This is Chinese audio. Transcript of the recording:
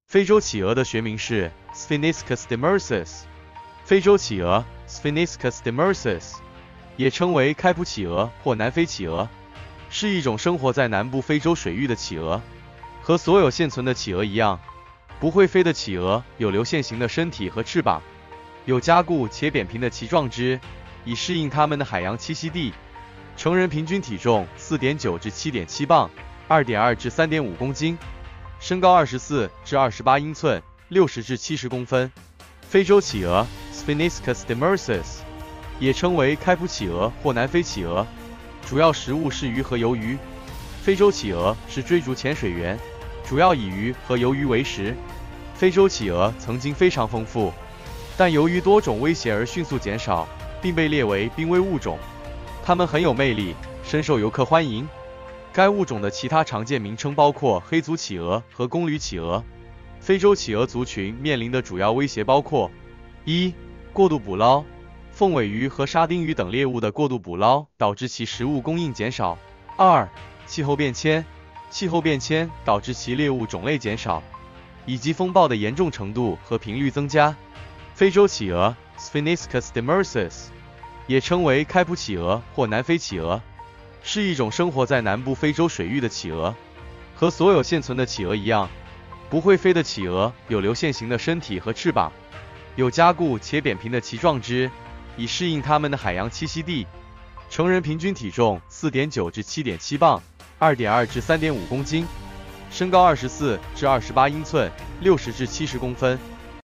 非洲企鹅的学名是 Spheniscus demersus。非洲企鹅 Spheniscus demersus 也称为开普企鹅或南非企鹅，是一种生活在南部非洲水域的企鹅。和所有现存的企鹅一样，不会飞的企鹅有流线型的身体和翅膀，有加固且扁平的鳍状肢，以适应它们的海洋栖息地。成人平均体重 4.9 至 7.7 磅， 2.2 至 3.5 公斤，身高24至28英寸，60至70公分。非洲企鹅 Spheniscus demersus 也称为开普企鹅或南非企鹅，主要食物是鱼和鱿鱼。非洲企鹅是追逐潜水员，主要以鱼和鱿鱼为食。非洲企鹅曾经非常丰富，但由于多种威胁而迅速减少，并被列为濒危物种。它们很有魅力，深受游客欢迎。该物种的其他常见名称包括黑足企鹅和公驴企鹅。非洲企鹅族群面临的主要威胁包括： 1. 过度捕捞，凤尾鱼和沙丁鱼等猎物的过度捕捞导致其食物供应减少。 2. 气候变迁，气候变迁导致其猎物种类减少，以及风暴的严重程度和频率增加。非洲企鹅 Spheniscus demersus也称为开普企鹅或南非企鹅，是一种生活在南部非洲水域的企鹅。和所有现存的企鹅一样，不会飞的企鹅有流线型的身体和翅膀，有加固且扁平的鳍状肢，以适应它们的海洋栖息地。成人平均体重 4.9 至 7.7 磅， 2.2 至 3.5 公斤，身高24至28英寸，60至70公分。